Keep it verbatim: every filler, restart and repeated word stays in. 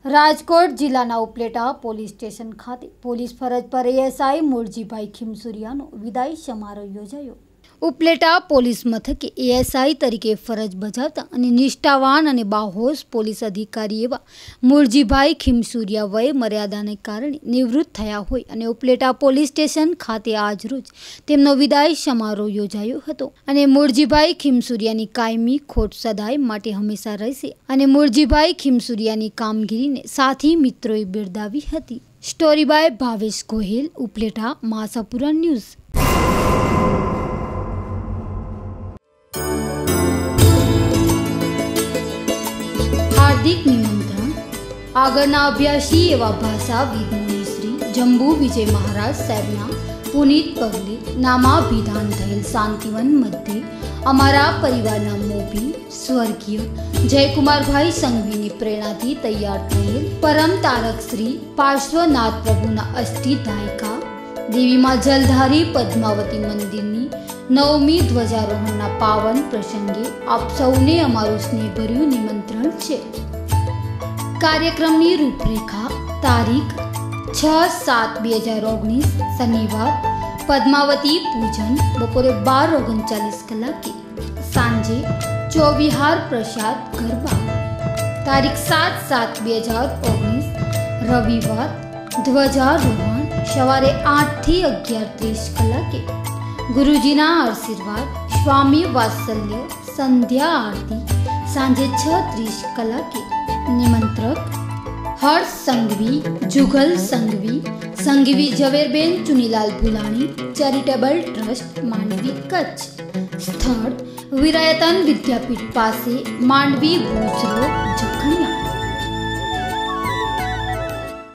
રાજકોટ જિલ્લાના Upleta police station ખાતે police ફરજ પર એએસઆઈ મૂળજીભાઈ ખીમસુરિયાનો વિદાય સમારોહ યોજાયો। ઉપલેટા પોલીસ મથકે એએસઆઈ તરીકે ફરજ બજાવતા અને નિષ્ઠાવાન અને બાહોશ પોલીસ અધિકારી એવા મૂળજીભાઈ ખીમસુરિયા વય મર્યાદાને કારણે નિવૃત્ત થયા હોય અને ઉપલેટા પોલીસ સ્ટેશન ખાતે આજરોજ તેમનો વિદાય સમારોહ યોજાયો હતો અને મૂળજીભાઈ ખીમસુરિયાની કાયમી ખોટ સદાય માટે હંમેશા રહેશે અને મૂળજીભાઈ ખીમસુરિયાની કામગીરીને સાથી મિત્રોએ બિરદાવી હતી। Story by Bhavesh Gohil, Upleta, Masapura news. हार्दिक निमंत्रण आगरना अभ्यासी एवं भाषाविद मुनि श्री जंबू विजय महाराज साहेबना पुनीत पगले नामाभिधान थયેલ शांतिवन मध्य अमारा परिवारना मोभी स्वर्गीय जयकुमारभाई संघवीनी प्रेरणाथी तैयार थયેલ परम तारक श्री पार्श्वनाथ प्रभुना अष्टधायिका देवी मां जलधारी पद्मावती मंदिरनी नवमी ध्वजारोहणना पावन प्रसंगे आप सौने अमारुं स्नेहभर्युं निमंत्रण छे। कार्यक्रमनी रूपरेखा तारीख छ सात बे हज़ार ओगनीस शनिवार पद्मावती पूजन बपोरे बार ओगणचालीस कलाके सांजे चौविहार प्रसाद गरबा। तारीख सात सात बे हज़ार ओगनीस रविवार ध्वजारोहण सवारे आठ थी अगियार तीस कलाके गुरुजीना आशीर्वाद स्वामी वात्सल्य संध्या आरती सांजे छ तीस कलाके। निमंत्रक हर्ष संघवी, जुगल संघवी, संघवी झवेरबेन चुनीलाल भुलाणी, चैरिटेबल ट्रस्ट मांडवी कच्छ। स्थल विरायतन विद्यापीठ पासे मांडवी भूज रोड जखणिया।